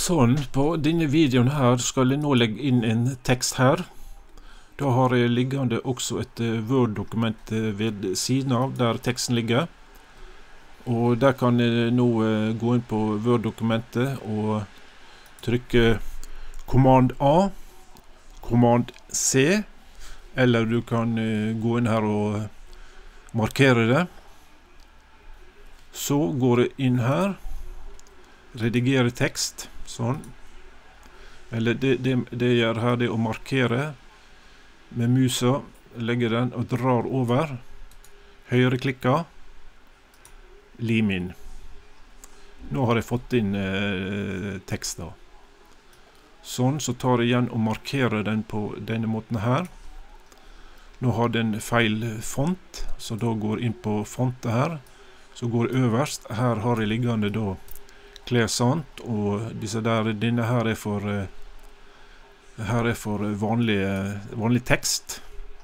Sånn, på denne videoen her skal jeg nå legge inn en tekst her. Da har jeg liggende også et Word-dokument ved siden av der teksten ligger. Og der kan jeg nå gå inn på Word-dokumentet og trykke Command A, Command C, eller du kan gå inn her og markere det. Så går jeg inn her, redigere tekst, sånn. Eller det jeg gjør her, det er å markere med musa, legger den og drar over, høyreklikker, lim inn. Nå har jeg fått inn tekst da. Sånn, så tar jeg igjen og markerer den på denne måten her. Nå har den feil font, så da går jeg inn på fontet her. Så går jeg øverst. Her har jeg liggende da Clairsont, og denne her er for vanlig tekst.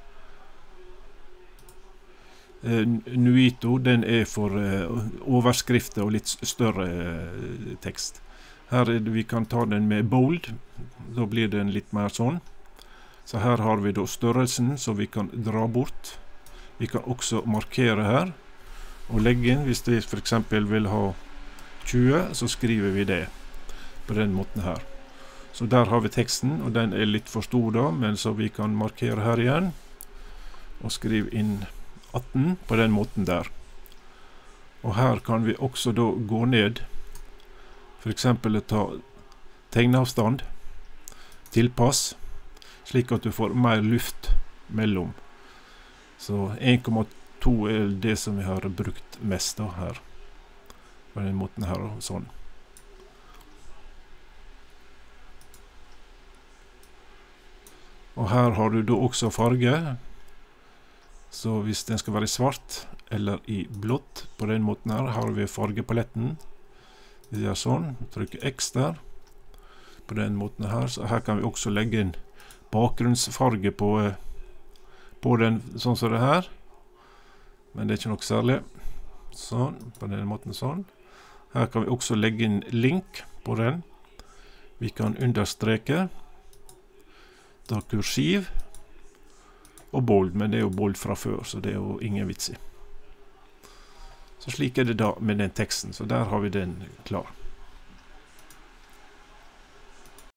Nuito, den er for overskrifter og litt større tekst. Her vi kan ta den med bold, da blir den litt mer sånn. Så her har vi da størrelsen, så vi kan dra bort. Vi kan også markere her, og legge inn, hvis vi for eksempel vil ha 20, så skriver vi det på den måten her. Så der har vi teksten, og den er litt for stor da, men så vi kan markere her igjen, og skrive inn 18 på den måten der. Og her kan vi også da gå ned, for eksempel ta tegneavstand, tilpass, slik at du får mer luft mellom. Så 1,2 er det som vi har brukt mest da her. På den måten her og sånn. Og her har du da også farge. Så hvis den skal være svart eller i blått, på den måten her har vi fargepaletten. Vi gjør sånn, trykker X der. På den måten her, så her kan vi også legge inn bakgrunnsfarge på den, sånn som det her. Men det er ikke noe særlig. Sånn, på den måten sånn. Her kan vi også legge inn link på den. Vi kan understreke, ta kursiv, og bold, men det er jo bold fra før, så det er jo ingen vits i. Så slik er det da med den teksten, så der har vi den klar.